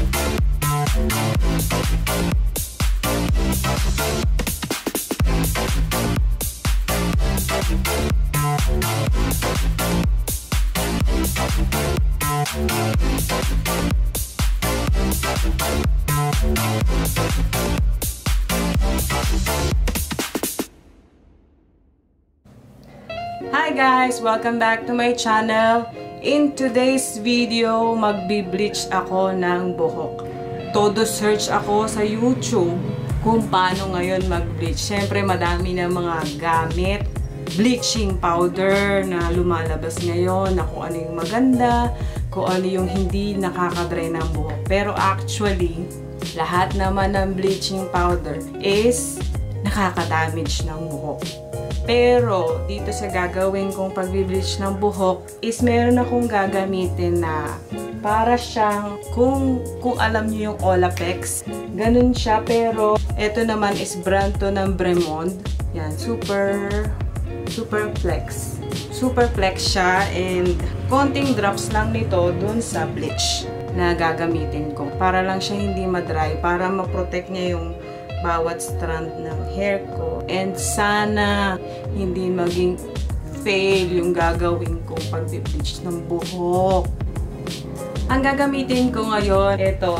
Hi guys! Welcome back to my channel. In today's video, magbi-bleach ako ng buhok. Todo search ako sa YouTube kung paano ngayon mag-bleach. Siyempre, madami na mga gamit, bleaching powder na lumalabas ngayon, na kung ano yung maganda, kung ano yung hindi nakakadry ng buhok. Pero actually, lahat naman ng bleaching powder is nakaka-damage ng buhok. Pero, dito sa gagawin kong pag-bleach ng buhok is meron akong gagamitin na para siyang, kung alam niyo yung Olapex, ganun siya. Pero, ito naman is brand to ng Bremod. Yan, super flex. Super flex siya and konting drops lang nito dun sa bleach na gagamitin ko. Para lang siya hindi madry, para ma-protect niya yung bawat strand ng hair ko. And sana hindi maging fail yung gagawin kong pag-bleach ng buhok. Ang gagamitin ko ngayon, ito,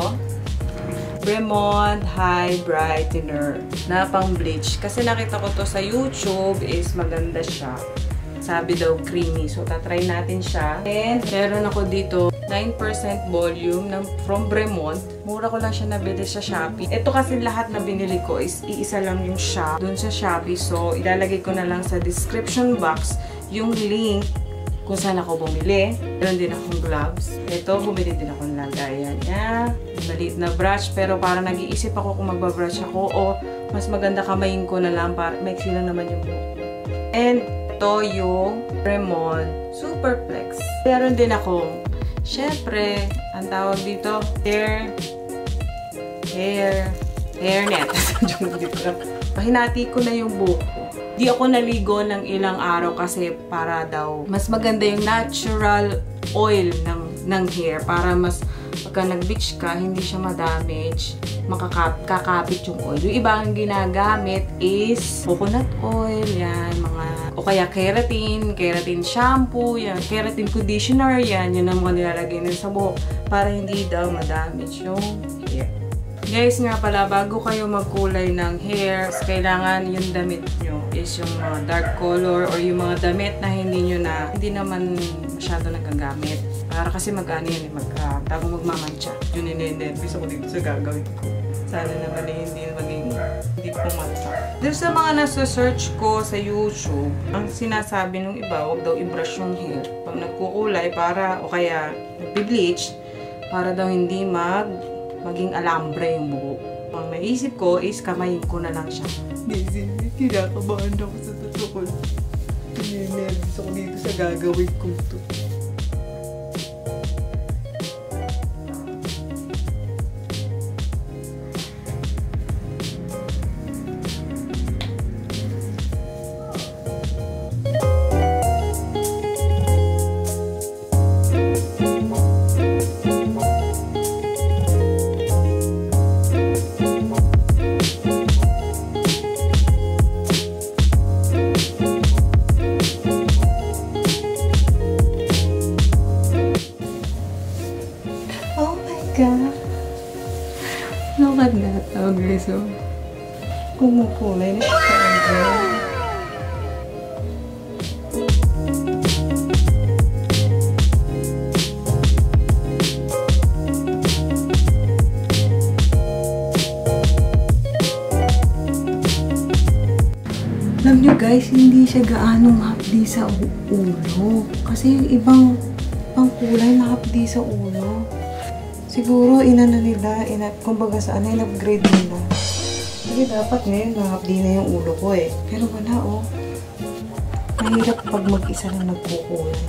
Bremodhairbrightener na pang-bleach. Kasi nakita ko to sa YouTube is maganda siya. Sabi daw creamy. So, tatry natin siya. And meron ako dito 9% volume from Bremod. Mura ko lang siya nabili sa Shopee. Ito kasi lahat na binili ko is iisa lang yung shop dun sa Shopee. So, ilalagay ko na lang sa description box yung link kung saan ako bumili. Meron din akong gloves. Ito, bumili din ako ng lagayan niya. Maliit na brush. Pero parang nag-iisip ako kung magbabrush ako o mas maganda kamayin ko na lang para maiksi lang naman yung buhok. And ito yung Bremod Super Flex. Meron din akong, syempre, ang tawag dito, hairnet. Pahinati ko na yung buhok ko. Di ako naligo ng ilang araw kasi para daw mas maganda yung natural oil ng hair para mas pagka nag-bleach ka, hindi siya ma-damage, kakapit yung oil. Yung iba ang ginagamit is coconut oil, yan, o kaya keratin shampoo, yan, keratin conditioner, yan ang mga nilalagay na sa buhok para hindi daw ma-damage yung hair. Guys, nga pala, bago kayo magkulay ng hair, kailangan yung damit nyo is yung mga dark color or yung mga damit na hindi naman masyado nagagamit. Para kasi mag-ano yan, tago magmamantsa. Yun in-nervous ako dito sa gagawin ko. Sana naman hindi pumantsa. Dito sa mga nasa-search ko sa YouTube, ang sinasabi nung iba, huwag daw i-brush yung hair. Pag nagkukulay, o kaya nag-bleach, para daw hindi maging alambre yung buhok. Ang naisip ko is kamayin ko na lang siya. Kinakabahan ako sa totoo. Nervous ako dito sa gagawin ko ito. Lokad na tawag liso. Kumukulay na siya sa Alam nyo guys, hindi siya gaanong hapdi sa ulo. Kasi yung ibang pangkulay na hapdi sa ulo. Siguro, kumbaga saan ay in-upgrade nila. Kasi dapat ngayon, nahapdi na yung ulo ko eh. Pero wala oh. Mahirap pag mag-isa lang nagkukulay.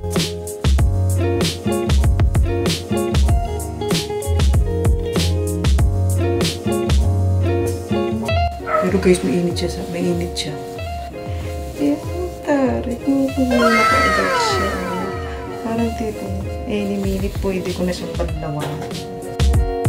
Pero guys, mainit siya. Eh, tari. Kumukulay na kaagad siya. Parang dito, any minute pwede ko na siyang paglawan.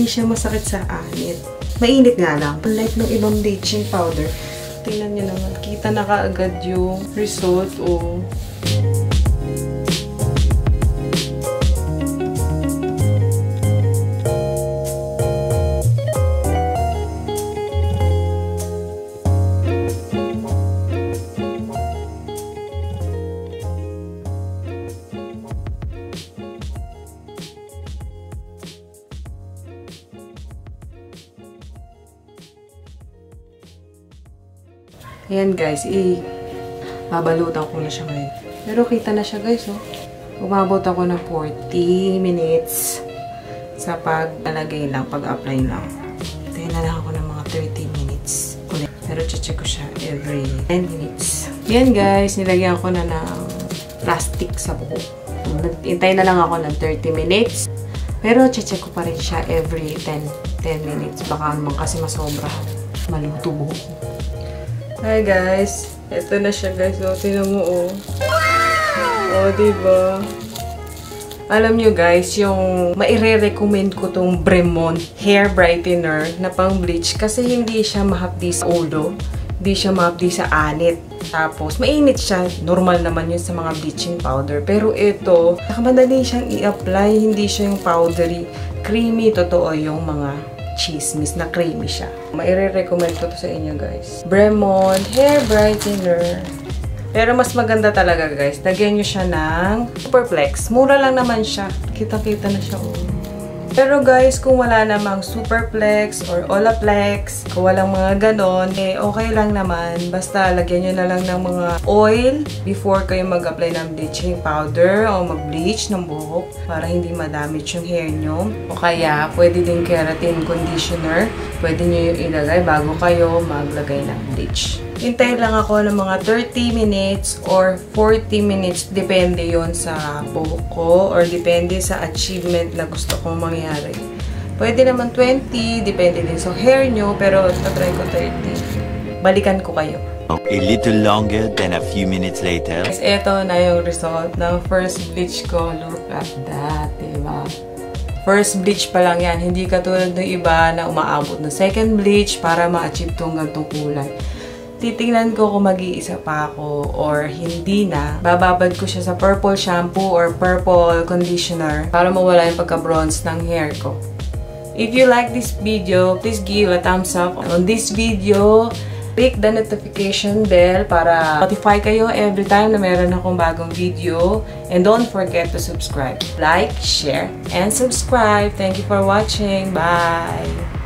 siya masakit sa anit. Mainit nga lang. Unlike ng ibang bleaching powder, tingnan niyo naman, kita na kaagad yung result, oh. Ayan guys, babalutan ko na siya ngayon. Pero kita na siya guys, oh. Umabot ako ng 40 minutes sa pag-alagay lang, pag-apply lang. Tayo na lang ako ng mga 30 minutes. Pero check ko siya every 10 minutes. Ayan guys, nilagyan ko na ng plastic sa buhok. Hintay na lang ako ng 30 minutes. Pero check ko pa rin siya every 10 minutes. Baka naman kasi masobra. Maluto buhok ko. Hi guys, ito na siya guys. O, tingnan mo o. O, diba? Alam nyo guys, yung maire-recommend ko tong Bremod hair brightener na pang bleach kasi hindi siya mahapdi sa ulo. Hindi siya mahapdi sa anit. Tapos, mainit siya. Normal naman yun sa mga bleaching powder. Pero ito, nakamadali siyang i-apply. Hindi siya yung powdery. Creamy, totoo yung mga chismis na creamy siya. Maire-recommend ko to sa inyo guys. Bremod hair brightener. Pero mas maganda talaga guys. Lagyan nyo siya ng Superflex. Mura lang naman siya. Kita-kita na siya. Oh. Pero guys, kung wala namang Superflex or Olaplex, kung walang mga ganon, eh okay lang naman. Basta lagyan nyo na lang ng mga oil before kayo mag-apply ng bleaching powder o mag-bleach ng buhok para hindi ma-damage yung hair nyo. O kaya, pwede din keratin conditioner. Pwede nyo yung ilagay bago kayo maglagay ng bleach. Hintayin lang ako ng mga 30 minutes or 40 minutes. Depende yon sa buhok ko or depende sa achievement na gusto kong mangyari. Pwede naman 20, depende din sa hair nyo, pero tatry ko 30. Balikan ko kayo. A little longer than a few minutes later. Guys, eto na yung result ng first bleach ko. Look at that, diba? First bleach pa lang yan. Hindi katulad ng iba na umaabot ng second bleach para ma-achieve itong gantong kulay. Titingnan ko kung mag-iisa pa ako or hindi na. Bababad ko siya sa purple shampoo or purple conditioner para mawala yung pagka-bronze ng hair ko. If you like this video, please give a thumbs up on this video. Click the notification bell para notify kayo every time na meron akong bagong video. And don't forget to subscribe. Like, share, and subscribe. Thank you for watching. Bye!